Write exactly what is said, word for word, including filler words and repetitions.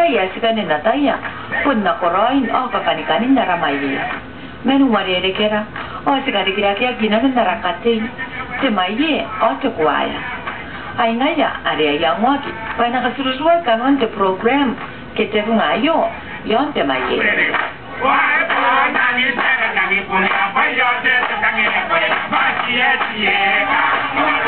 ya sigane na taya punna koroin o kapanikanin naramaye menu mariere kera o sigari kira kia gina narakate te maye o te kuaya ai ngaya area yang waki wana kasuruswa kanon te program ke te ngayo yon te maye wai pa nani te nani punya pa yo te tangi ko ya ba tie tie